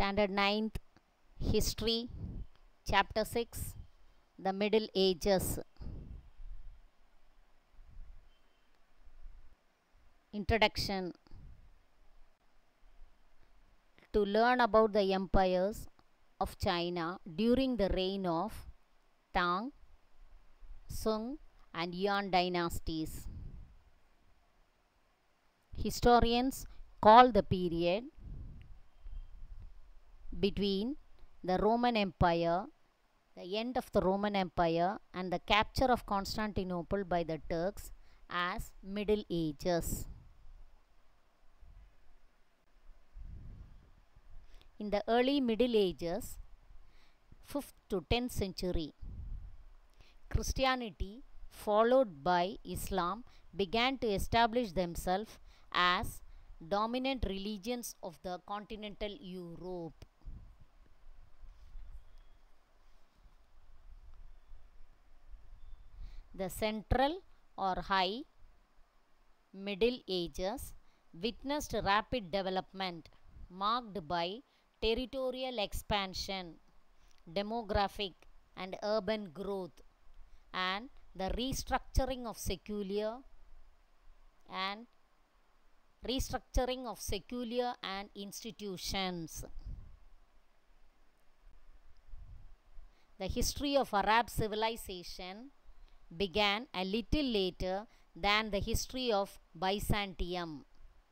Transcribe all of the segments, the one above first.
Standard 9th History, Chapter 6, The Middle Ages. Introduction. To learn about the empires of China during the reign of Tang, Sung and Yuan dynasties. Historians call the period between the Roman Empire, the end of the Roman Empire, and the capture of Constantinople by the Turks as Middle Ages. In the early Middle Ages, 5th to 10th century, Christianity, followed by Islam, began to establish themselves as dominant religions of the continental Europe. The Central or High Middle Ages witnessed rapid development marked by territorial expansion, demographic and urban growth, and the restructuring of secular and institutions. The history of Arab civilization began a little later than the history of Byzantium.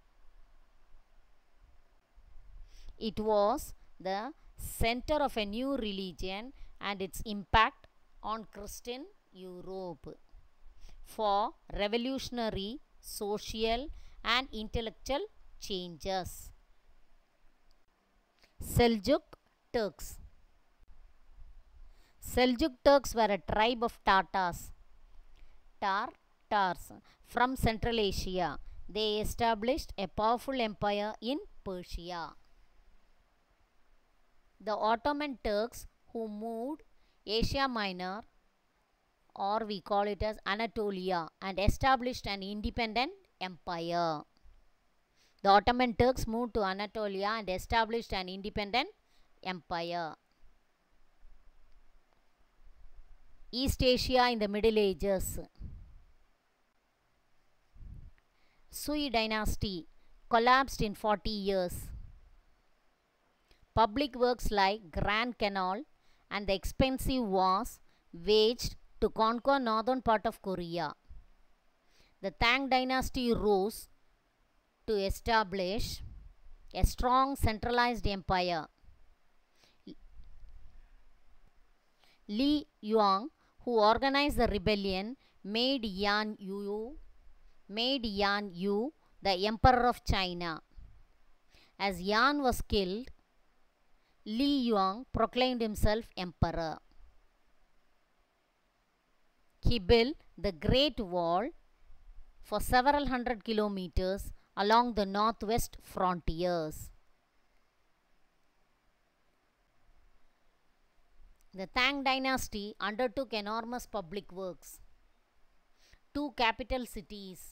It was the center of a new religion and its impact on Christian Europe for revolutionary social and intellectual changes. Seljuk Turks. Seljuk Turks were a tribe of Tatars from Central Asia. They established a powerful empire in Persia. The Ottoman Turks, who moved Asia Minor, or we call it as Anatolia, and established an independent empire. The Ottoman Turks moved to Anatolia and established an independent empire. East Asia in the Middle Ages. Sui dynasty collapsed in 40 years. Public works like Grand Canal and the expensive wars waged to conquer northern part of Korea. The Tang dynasty rose to establish a strong centralized empire. Li Yuan, who organized the rebellion, made Yan Yu the emperor of China. As Yan was killed, Li Yuan proclaimed himself emperor. He built the Great Wall for several hundred kilometers along the northwest frontiers. The Tang dynasty undertook enormous public works. 2 capital cities,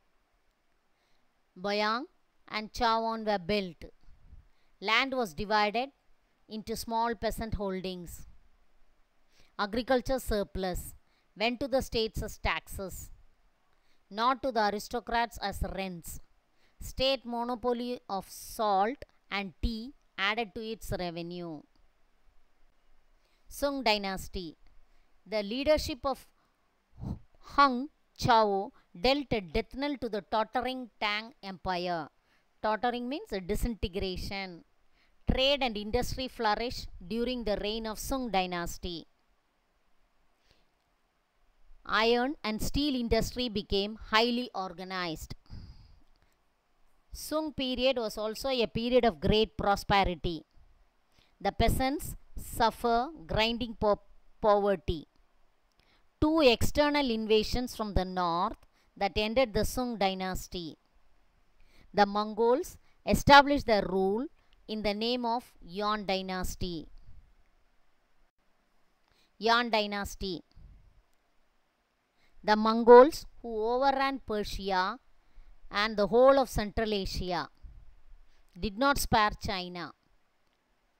Boyang and Chawon, were built. Land was divided into small peasant holdings. Agriculture surplus went to the states as taxes, not to the aristocrats as rents. State monopoly of salt and tea added to its revenue. Sung dynasty. The leadership of Hung Chao dealt a death knell to the tottering Tang Empire. Tottering means a disintegration. Trade and industry flourished during the reign of Sung dynasty. Iron and steel industry became highly organized. Sung period was also a period of great prosperity. The peasants suffer grinding poverty. 2 external invasions from the north that ended the Sung dynasty. The Mongols established their rule in the name of Yuan dynasty. Yuan dynasty. The Mongols, who overran Persia and the whole of Central Asia, did not spare China.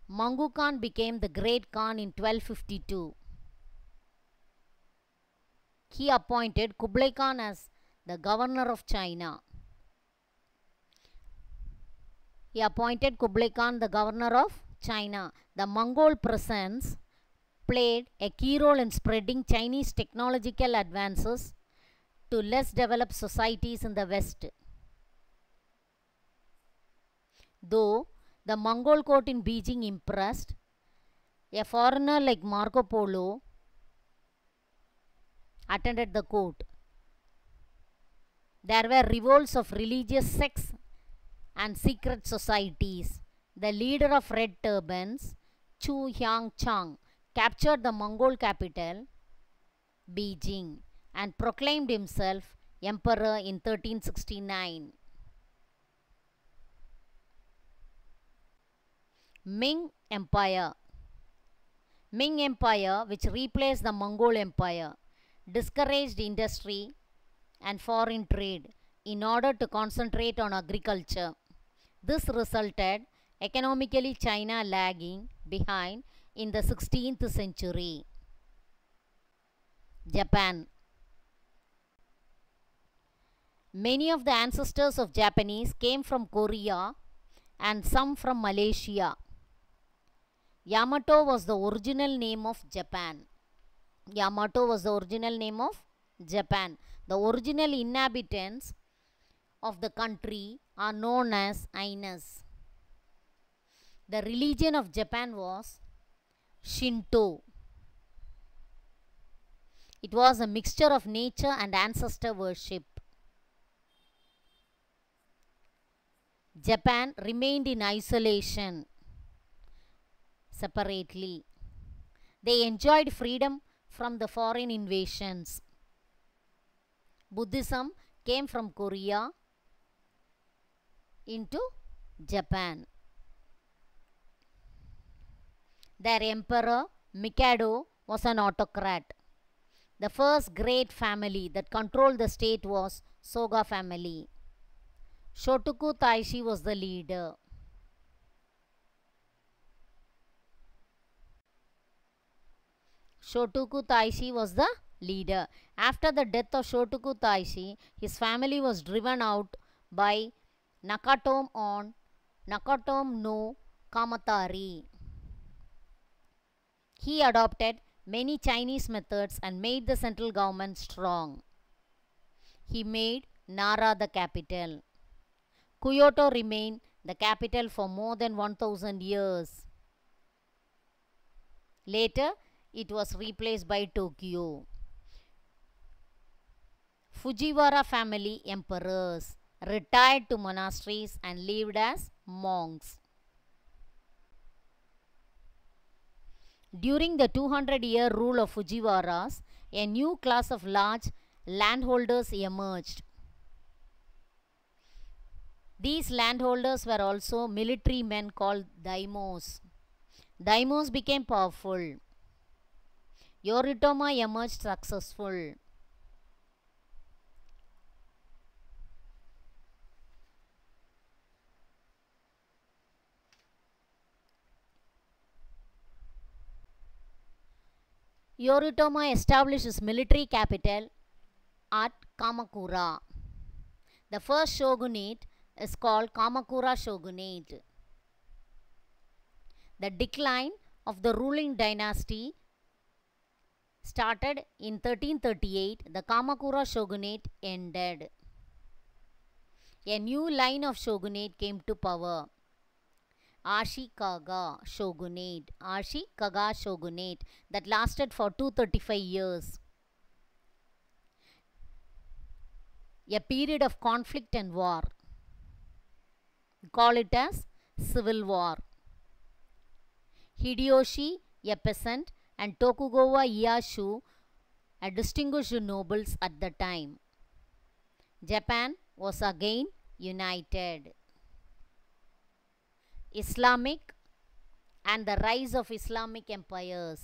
Mangu Khan became the Great Khan in 1252. He appointed Kublai Khan as the governor of China. He appointed Kublai Khan the governor of China. The Mongol presence played a key role in spreading Chinese technological advances to less developed societies in the West. Though the Mongol court in Beijing impressed, a foreigner like Marco Polo attended the court. There were revolts of religious sects and secret societies. The leader of Red Turbans, Chu Hyangchang, captured the Mongol capital, Beijing, and proclaimed himself emperor in 1369. Ming Empire. Ming Empire, which replaced the Mongol Empire, discouraged industry and foreign trade in order to concentrate on agriculture. This resulted economically China lagging behind in the 16th century. Japan. Many of the ancestors of Japanese came from Korea and some from Malaysia. Yamato was the original name of Japan. Yamato was the original name of Japan. The original inhabitants of the country are known as Ainas. The religion of Japan was Shinto. It was a mixture of nature and ancestor worship. Japan remained in isolation separately. They enjoyed freedom from the foreign invasions. Buddhism came from Korea into Japan. Their emperor, Mikado, was an autocrat. The first great family that controlled the state was Soga family. Shotoku Taishi was the leader. Shotoku Taishi was the leader. After the death of Shotoku Taishi, his family was driven out by Nakatomi no Kamatari. He adopted many Chinese methods and made the central government strong. He made Nara the capital. Kyoto remained the capital for more than 1000 years. Later, it was replaced by Tokyo. Fujiwara family emperors retired to monasteries and lived as monks. During the 200-year rule of Fujiwaras, a new class of large landholders emerged. These landholders were also military men called daimyos. Daimyos became powerful. Yoritomo emerged successful. Yoritomo established his military capital at Kamakura. The first shogunate is called Kamakura shogunate. The decline of the ruling dynasty started in 1338. The Kamakura shogunate ended. A new line of shogunate came to power. Ashikaga shogunate that lasted for 235 years. A period of conflict and war. We call it as civil war. Hideyoshi, a peasant, and Tokugawa Ieyasu, a distinguished nobles at the time. Japan was again united. Islamic and the rise of Islamic empires.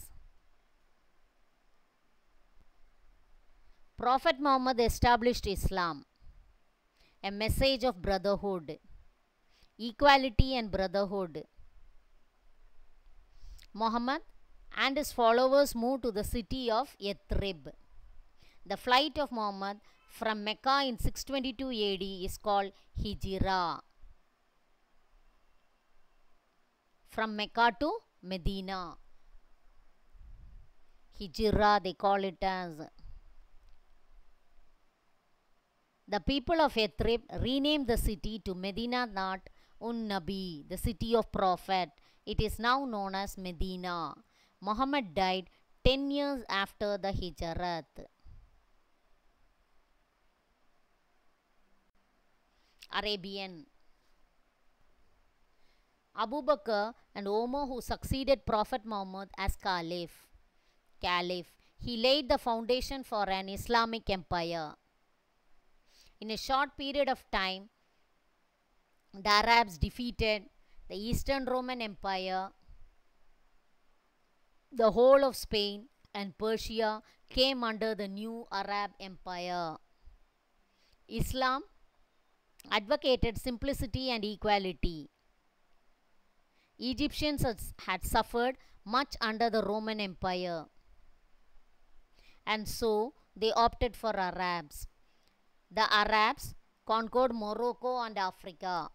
Prophet Muhammad established Islam, a message of brotherhood, equality and brotherhood. Muhammad and his followers moved to the city of Yathrib. The flight of Muhammad from Mecca in 622 AD is called Hijra. From Mecca to Medina. Hijra they call it as. The people of Yathrib renamed the city to Medina Nat un-Nabi, the city of prophet. It is now known as Medina. Muhammad died 10 years after the Hijrat. Arabian. Abu Bakr and Omar, who succeeded Prophet Muhammad as Caliph. He laid the foundation for an Islamic empire. In a short period of time, the Arabs defeated the Eastern Roman Empire. The whole of Spain and Persia came under the new Arab Empire. Islam advocated simplicity and equality. Egyptians had suffered much under the Roman Empire, and so they opted for Arabs. The Arabs conquered Morocco and Africa.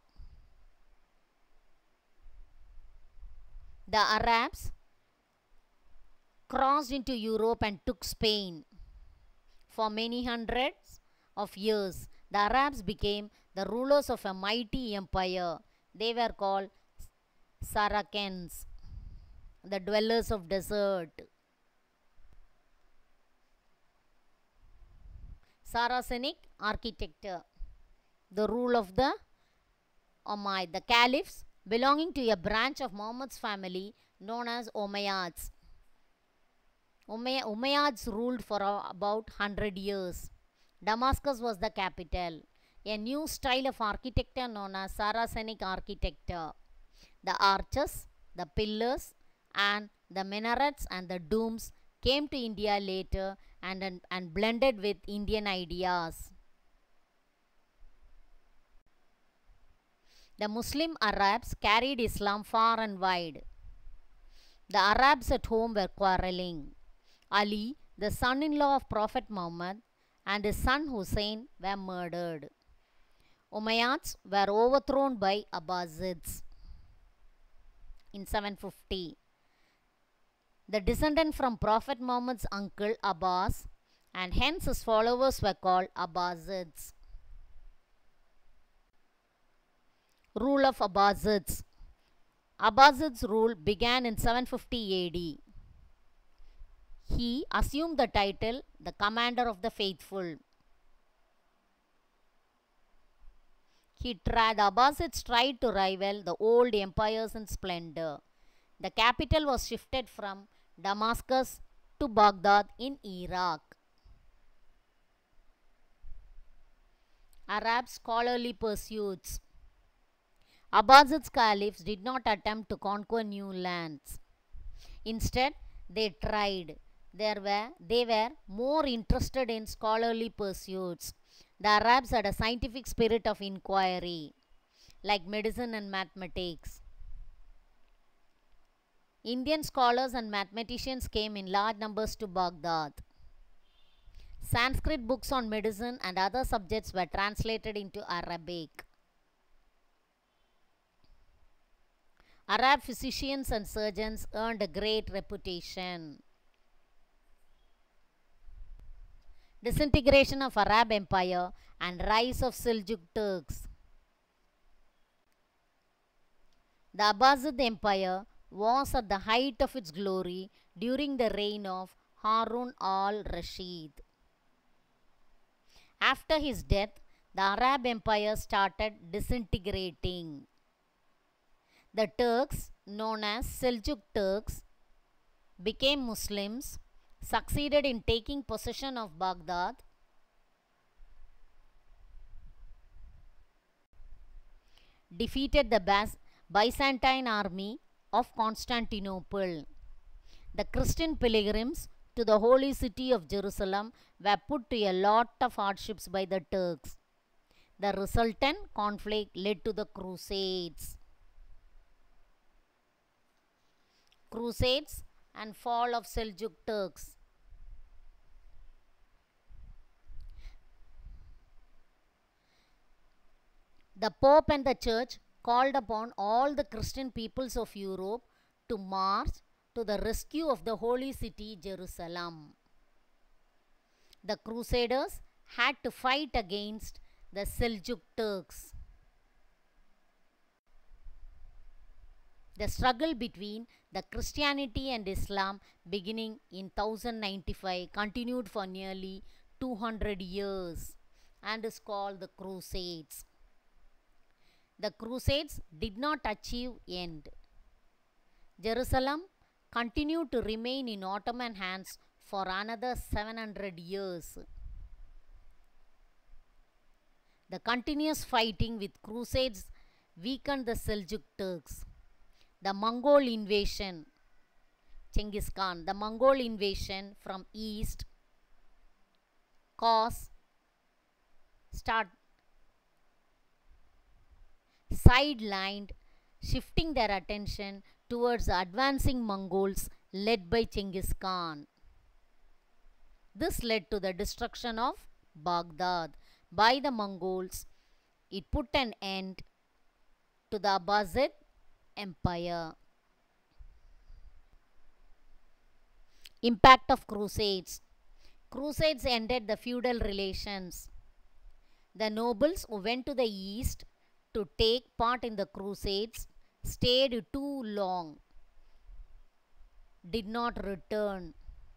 The Arabs crossed into Europe and took Spain. For many hundreds of years, the Arabs became the rulers of a mighty empire. They were called Saracens, the dwellers of desert. Saracenic architecture, the rule of the Umayyad, the caliphs belonging to a branch of Muhammad's family known as Umayyads. Umayyads ruled for about 100 years. Damascus was the capital. A new style of architecture known as Saracenic architecture. The arches, the pillars, and the minarets and the domes came to India later and blended with Indian ideas. The Muslim Arabs carried Islam far and wide. The Arabs at home were quarreling. Ali, the son-in-law of Prophet Muhammad, and his son Hussein were murdered. Umayyads were overthrown by Abbasids in 750. The descendant from Prophet Muhammad's uncle Abbas, and hence his followers were called Abbasids. Rule of Abbasids. Abbasids' rule began in 750 AD. He assumed the title, the Commander of the Faithful. The Abbasids tried to rival the old empires in splendor. The capital was shifted from Damascus to Baghdad in Iraq. Arab scholarly pursuits. Abbasids caliphs did not attempt to conquer new lands. Instead, they tried. They were more interested in scholarly pursuits. The Arabs had a scientific spirit of inquiry, like medicine and mathematics. Indian scholars and mathematicians came in large numbers to Baghdad. Sanskrit books on medicine and other subjects were translated into Arabic. Arab physicians and surgeons earned a great reputation. Disintegration of Arab Empire and rise of Seljuk Turks. The Abbasid Empire was at the height of its glory during the reign of Harun al-Rashid. After his death, the Arab Empire started disintegrating. The Turks, known as Seljuk Turks, became Muslims, succeeded in taking possession of Baghdad, defeated the Byzantine army of Constantinople. The Christian pilgrims to the holy city of Jerusalem were put to a lot of hardships by the Turks. The resultant conflict led to the Crusades. Crusades and fall of Seljuk Turks. The Pope and the Church called upon all the Christian peoples of Europe to march to the rescue of the holy city Jerusalem. The Crusaders had to fight against the Seljuk Turks. The struggle between the Christianity and Islam beginning in 1095 continued for nearly 200 years and is called the Crusades. The Crusades did not achieve end. Jerusalem continued to remain in Ottoman hands for another 700 years. The continuous fighting with Crusades weakened the Seljuk Turks. The Mongol invasion, Genghis Khan, the Mongol invasion from east sidelined, shifting their attention towards the advancing Mongols led by Genghis Khan. This led to the destruction of Baghdad by the Mongols. It put an end to the Abbasid Empire. Impact of Crusades. Crusades ended the feudal relations. The nobles who went to the east to take part in the Crusades stayed too long, did not return.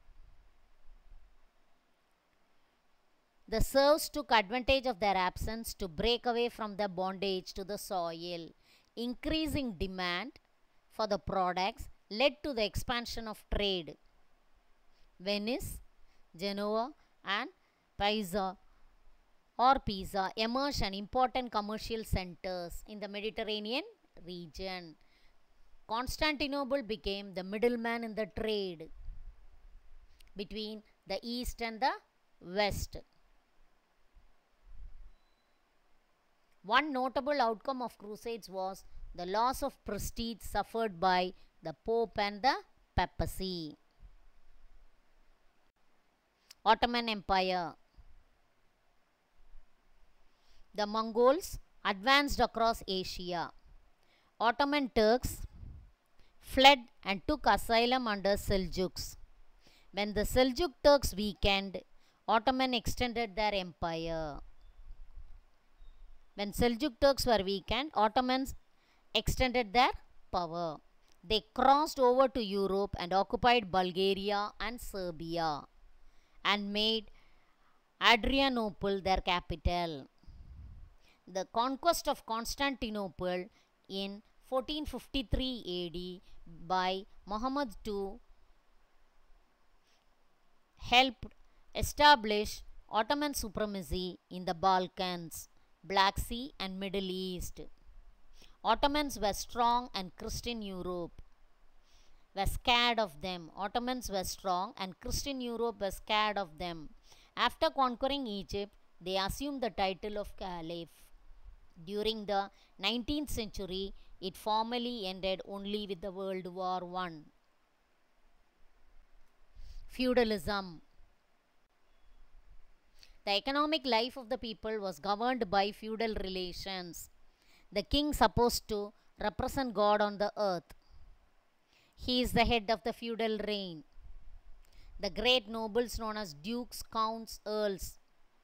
The serfs took advantage of their absence to break away from their bondage to the soil. Increasing demand for the products led to the expansion of trade. Venice, Genoa and Pisa emerged as important commercial centers in the Mediterranean region. Constantinople became the middleman in the trade between the east and the west. One notable outcome of Crusades was the loss of prestige suffered by the Pope and the papacy. Ottoman Empire. The Mongols advanced across Asia. Ottoman Turks fled and took asylum under Seljuks. When the Seljuk Turks weakened, Ottoman extended their empire. When Seljuk Turks were weakened, Ottomans extended their power. They crossed over to Europe and occupied Bulgaria and Serbia and made Adrianople their capital. The conquest of Constantinople in 1453 AD by Muhammad II helped establish Ottoman supremacy in the Balkans, Black Sea and Middle East. Ottomans were strong and Christian Europe were scared of them. Ottomans were strong and Christian Europe was scared of them. After conquering Egypt, they assumed the title of Caliph. During the 19th century, it formally ended only with the World War I. Feudalism. The economic life of the people was governed by feudal relations. The king supposed to represent God on the earth. He is the head of the feudal reign. The great nobles known as dukes, counts, earls.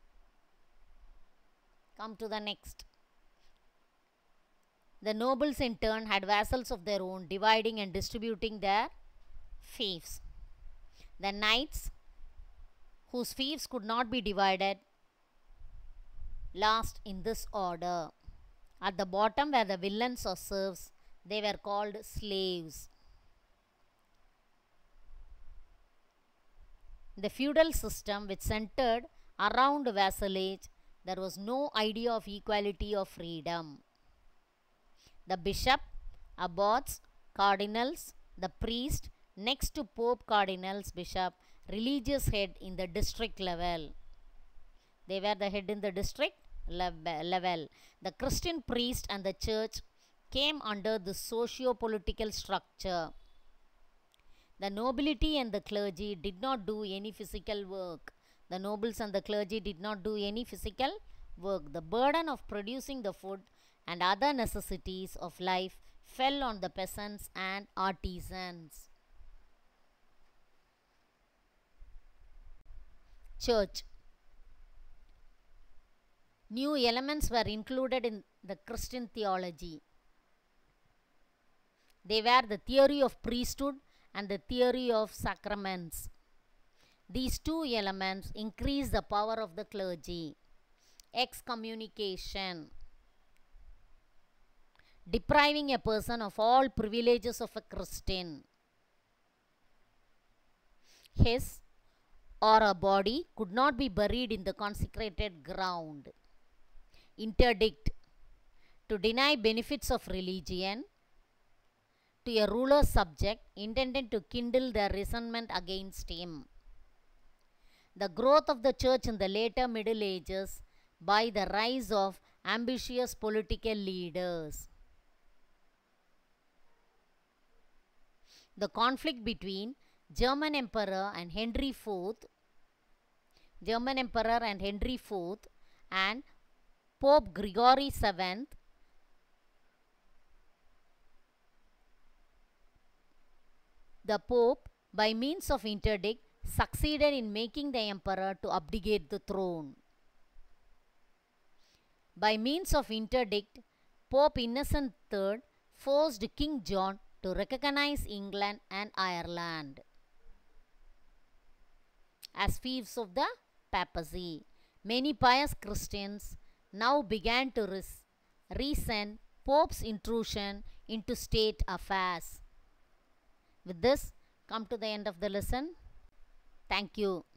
Come to the next. The nobles in turn had vassals of their own, dividing and distributing their fiefs. The knights, whose fiefs could not be divided, last in this order. At the bottom were the villains or serfs. They were called slaves. The feudal system, which centered around vassalage, there was no idea of equality or freedom. The bishop, abbots, cardinals, the priest, next to pope, cardinals, bishop, religious head in the district level. They were the head in the district level. The Christian priest and the church came under the socio-political structure. The nobility and the clergy did not do any physical work. The nobles and the clergy did not do any physical work. The burden of producing the food and other necessities of life fell on the peasants and artisans. Church. New elements were included in the Christian theology. They were the theory of priesthood and the theory of sacraments. These two elements increase the power of the clergy. Excommunication. Depriving a person of all privileges of a Christian. His or her body could not be buried in the consecrated ground. Interdict. To deny benefits of religion to a ruler subject, intended to kindle their resentment against him. The growth of the church in the later Middle Ages by the rise of ambitious political leaders. The conflict between German Emperor Henry IV and Pope Gregory VII the Pope, by means of interdict, succeeded in making the emperor to abdicate the throne. By means of interdict, Pope Innocent III forced King John to recognize England and Ireland as fiefs of the papacy. Many pious Christians now began to resent Pope's intrusion into state affairs. With this, come to the end of the lesson. Thank you.